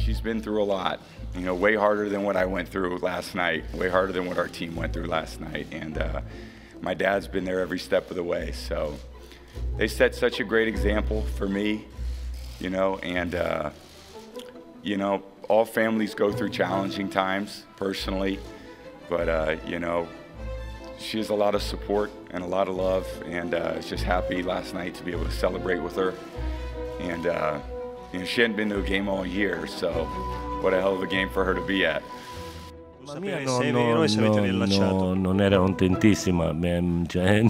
she's been through a lot. You know, way harder than what I went through last night. Way harder than what our team went through last night. And my dad's been there every step of the way. So they set such a great example for me. You know, and you know, all families go through challenging times personally, but you know, she has a lot of support and a lot of love, and I was just happy last night to be able to celebrate with her. And you know, she hadn't been to a game all year, so what a hell of a game for her to be at. La mia non era contentissima, cioè,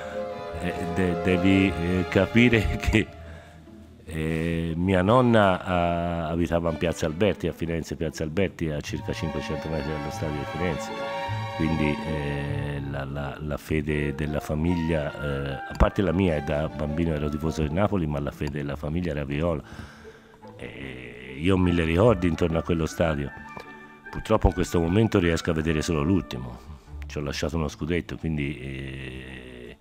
devi capire che mia nonna abitava in Piazza Alberti, a Firenze, Piazza Alberti, a circa 500 metri dallo stadio di Firenze, quindi la fede della famiglia, a parte la mia, da bambino ero tifoso di Napoli, ma la fede della famiglia era viola. Io ho mille ricordi intorno a quello stadio. Purtroppo in questo momento riesco a vedere solo l'ultimo, ci ho lasciato uno scudetto, quindi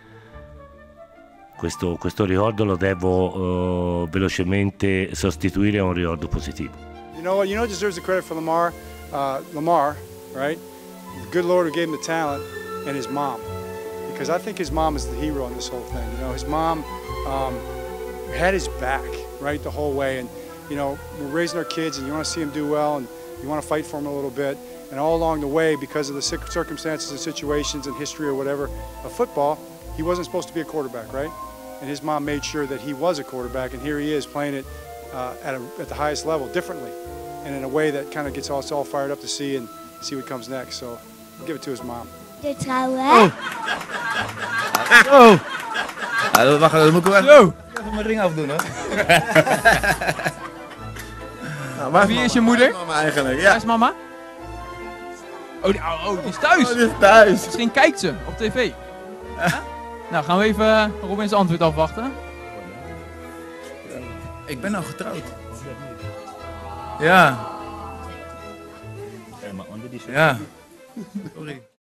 questo ricordo lo devo velocemente sostituire a un ricordo positivo. You know what deserves the credit for Lamar? Lamar, right? The good Lord who gave him the talent, and his mom. Because I think his mom is the hero in this whole thing. You know, his mom had his back, right, the whole way. And you know, we're raising our kids, and you want to see them do well, and you want to fight for them a little bit. And all along the way, because of the circumstances and situations and history or whatever of football, he wasn't supposed to be a quarterback, right? And his mom made sure that he was a quarterback, and here he is playing it at the highest level, differently, and in a way that kind of gets us all fired up to see what comes next. So I'll give it to his mom. De trouwen. Oh! Wacht, dat moet ik wel even mijn ring afdoen, hoor. Nou, wie is je moeder? Mama eigenlijk, ja. Waar is mama? Oh, die is thuis. Oh, die is thuis. Misschien kijkt ze op tv. Nou, gaan we even Robins antwoord afwachten. Ik ben al getrouwd. Ja. Ja. Sorry.